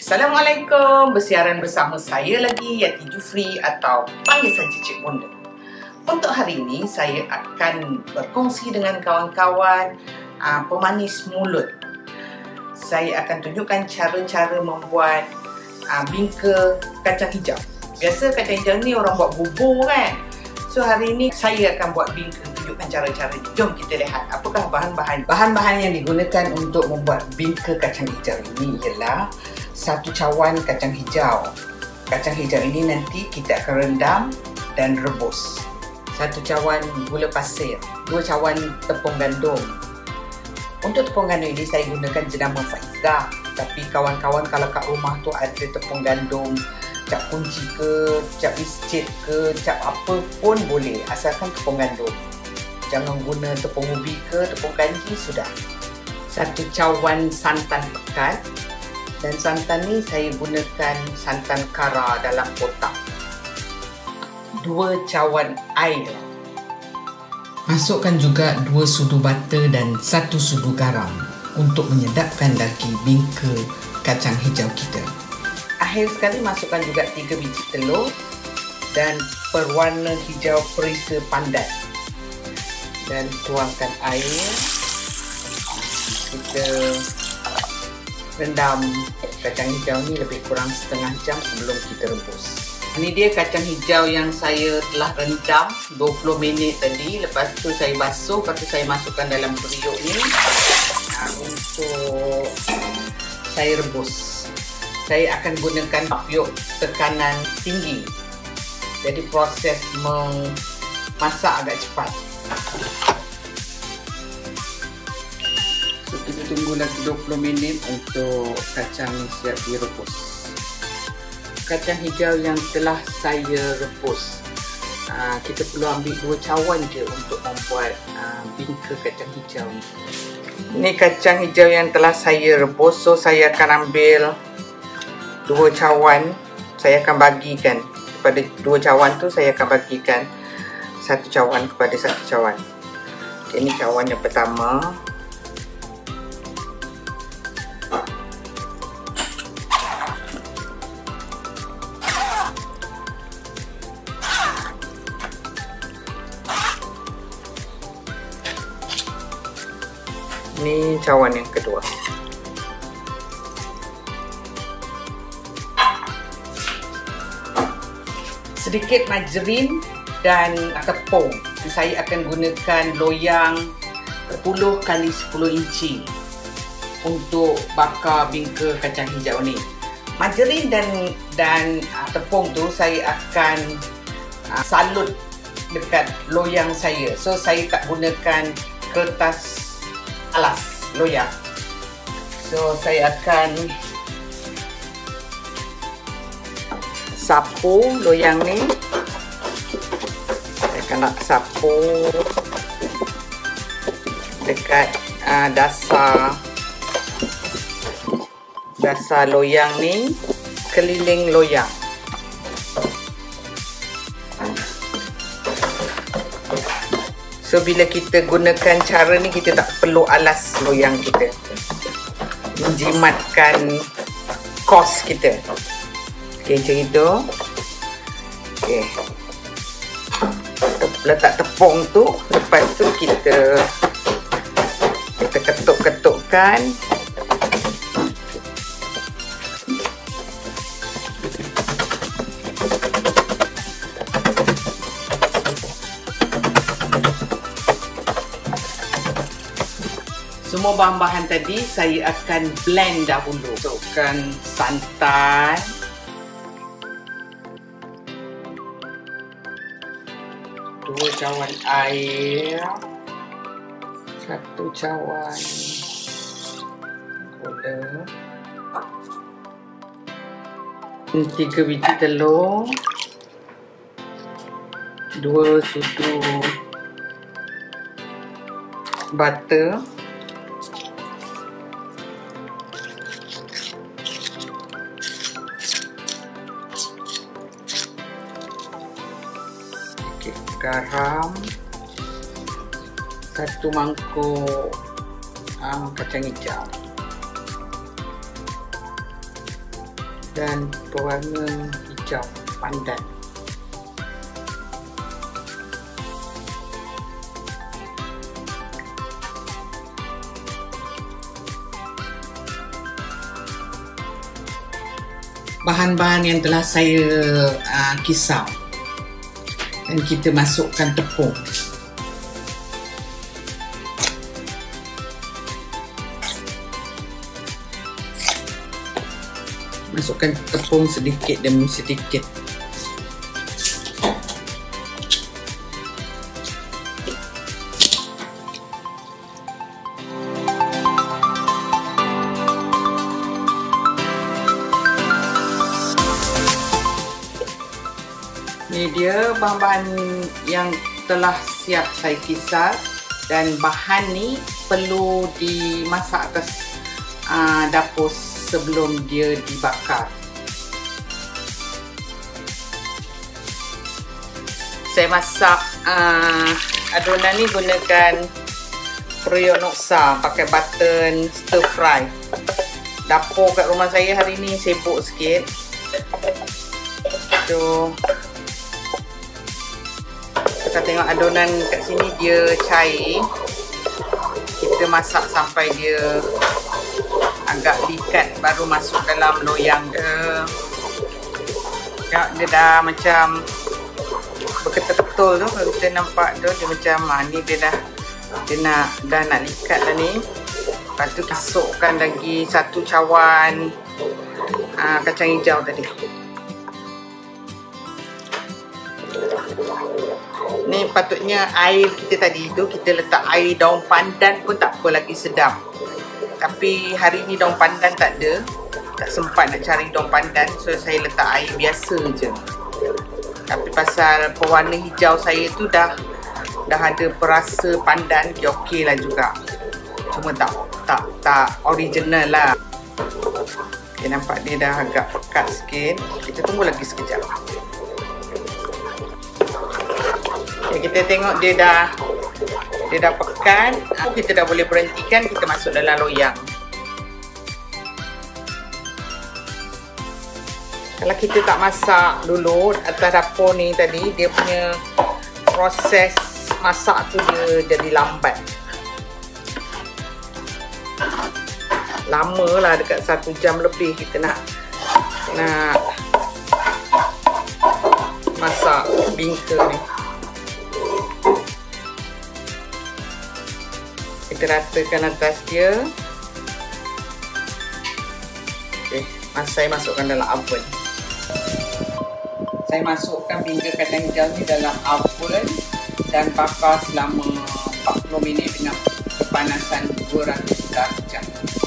Assalamualaikum, bersiaran bersama saya lagi Yati Jufri atau panggil saja Cik Bunda. Untuk hari ini saya akan berkongsi dengan kawan-kawan pemanis mulut. Saya akan tunjukkan cara-cara membuat bingka kacang hijau. Biasa kacang hijau ni orang buat bubur kan. So hari ini saya akan buat bingka, tunjukkan cara-cara. Jom kita lihat apakah bahan-bahan. Bahan-bahan yang digunakan untuk membuat bingka kacang hijau ini ialah 1 cawan kacang hijau. Kacang hijau ini nanti kita akan rendam dan rebus. 1 cawan gula pasir, 2 cawan tepung gandum. Untuk tepung gandum ini saya gunakan jenama Faiza. Tapi kawan-kawan kalau kat rumah tu ada tepung gandum cap kunci ke, cap biscuit ke, cap apa pun boleh, asalkan tepung gandum. Jangan guna tepung ubi ke tepung kanji sudah. 1 cawan santan pekat. Dan santan ni saya gunakan santan kara dalam kotak. 2 cawan air. Masukkan juga 2 sudu butter dan 1 sudu garam untuk menyedapkan lagi bingka kacang hijau kita. Akhir sekali masukkan juga 3 biji telur dan perwarna hijau perisa pandan. Dan tuangkan air. Kita rendam kacang hijau ni lebih kurang setengah jam sebelum kita rebus. Ini dia kacang hijau yang saya telah rendam 20 minit tadi. Lepas tu saya basuh, lepas tu saya masukkan dalam periuk ni untuk saya rebus. Saya akan gunakan periuk tekanan tinggi. Jadi proses memasak agak cepat. Kita tunggu lagi 20 minit untuk kacang siap direbus. Kacang hijau yang telah saya rebus, kita perlu ambil 2 cawan je untuk membuat bingka kacang hijau. Ini kacang hijau yang telah saya rebus, so saya akan ambil 2 cawan. Saya akan bagikan kepada 2 cawan tu, saya akan bagikan 1 cawan kepada 1 cawan. Okay, ini cawan yang pertama. Ini cawan yang kedua. Sedikit margarin dan tepung. Saya akan gunakan loyang 10 kali 10 inci untuk bakar bingka kacang hijau ni. Margarin dan tepung tu saya akan salut dekat loyang saya. So saya tak gunakan kertas alas loyang. So saya akan sapu loyang ni. Saya akan nak sapu dekat dasar loyang ni, keliling loyang. So bila kita gunakan cara ni, kita tak perlu alas loyang kita, menjimatkan kos kita. Okay, macam itu. Okay, letak tepung tu. Lepas tu kita ketuk-ketukkan. Semua bahan-bahan tadi saya akan blend dahulu. Masukkan santan, dua cawan air, 1 cawan gula, 3 biji telur, 2 sudu butter, garam, 1 mangkuk kacang hijau. dan berwarna hijau pandan. Bahan-bahan yang telah saya kisar, dan kita masukkan tepung. Masukkan tepung sedikit demi sedikit. Ini dia bahan-bahan yang telah siap saya kisar, dan bahan ni perlu dimasak atas dapur sebelum dia dibakar. Saya masak adunan ni gunakan periuk noksa pakai button stir fry. Dapur kat rumah saya hari ni sibuk sikit. So kita tengok adunan kat sini dia cair. Kita masak sampai dia agak likat baru masuk dalam loyang dia. Dia dah macam berketul-ketul tu, kalau kita nampak tu dia macam ni dia dah nak likat dah ni. Lepas tu masukkan lagi satu cawan kacang hijau tadi. Ni patutnya air kita tadi tu kita letak air daun pandan pun tak apa, lagi sedap. Tapi hari ni daun pandan tak ada, tak sempat nak cari daun pandan, so saya letak air biasa je. Tapi pasal pewarna hijau saya tu dah ada perasa pandan, dia okey lah juga. Cuma tak original lah. Okay, nampak dia dah agak pekat sikit. Kita tunggu lagi sekejap. Okay, kita tengok dia dah pekat. Kita dah boleh berhentikan, kita masuk dalam loyang. Kalau kita tak masak dulu atas dapur ni tadi, dia punya proses masak tu dia jadi lambat. Lama lah, dekat 1 jam lebih kita nak masak bingka ni. Kita ratakan atas dia. Okay, saya masukkan dalam oven. Saya masukkan bingka kacang hijau ni dalam oven dan bakar selama 40 minit dengan kepanasan 200 darjah.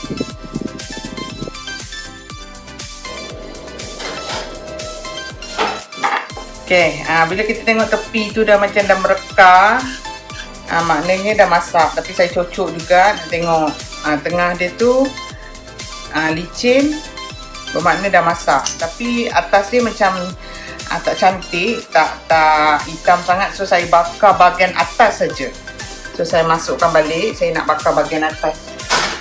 Okay, bila kita tengok tepi tu dah macam dah mereka, maknanya dah masak. Tapi saya cocok juga, tengok tengah dia tu licin, bermakna dah masak. Tapi atas dia macam tak cantik, tak hitam sangat, so saya bakar bahagian atas saja. So saya masukkan balik, saya nak bakar bahagian atas.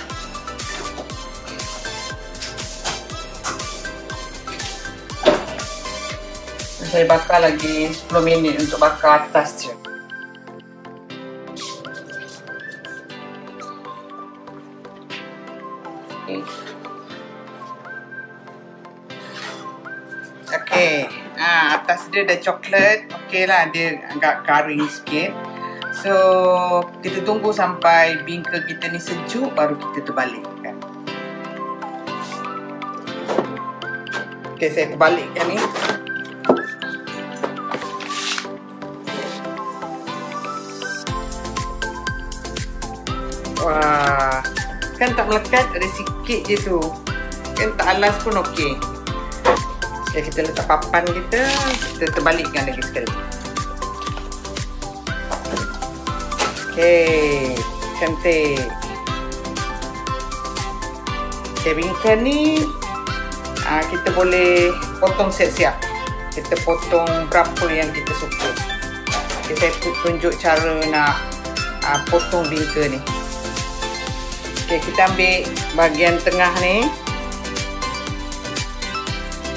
Saya bakar lagi 10 minit untuk bakar atas je. Okay. Atas dia dah coklat. Okay lah, dia agak garing sikit. So kita tunggu sampai bingka kita ni sejuk, baru kita terbalikkan. Okay, saya terbalikkan ni. Wah, kan tak melekat, ada sikit je tu. Kan tak alas pun okey. Okay, kita letak papan kita terbalikkan lagi sekali. Okay, cantik. Okay, bingka ni kita boleh potong siap-siap. Kita potong berapa yang kita suka. Okay, saya tunjuk cara nak potong bingka ni. Okay, kita ambil bahagian tengah ni.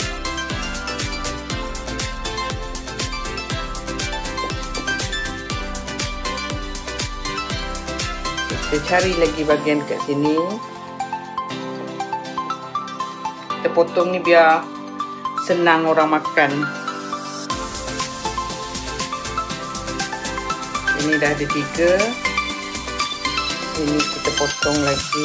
Kita cari lagi bahagian kat sini. Kita potong ni biar senang orang makan. Ini dah ada 3. Ini kita potong lagi.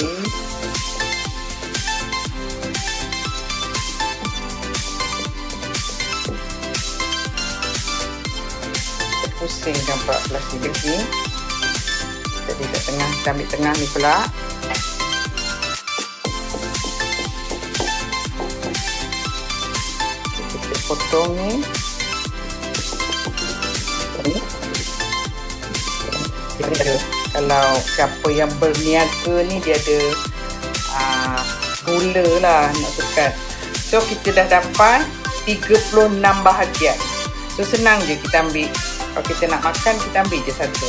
Kita pusingkan plastik lagi. Jadi kat tengah, kita ambil tengah ni pula. Kita potong ni. Kalau siapa yang berniaga ni dia ada gula lah nak tekan. So kita dah dapat 36 bahagian. So senang je kita ambil. Kalau kita nak makan, kita ambil je satu.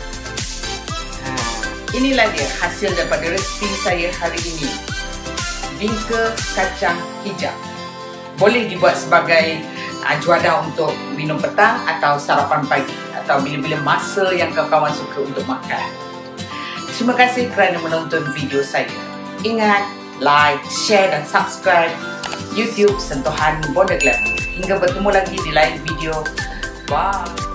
Inilah dia hasil daripada resipi saya hari ini. Bingka kacang hijau. Boleh dibuat sebagai juadah untuk minum petang atau sarapan pagi atau bila-bila masa yang kawan-kawan suka untuk makan. Terima kasih kerana menonton video saya. Ingat, like, share dan subscribe YouTube Sentuhan Bonda Glamour. Hingga bertemu lagi di lain video. Bye.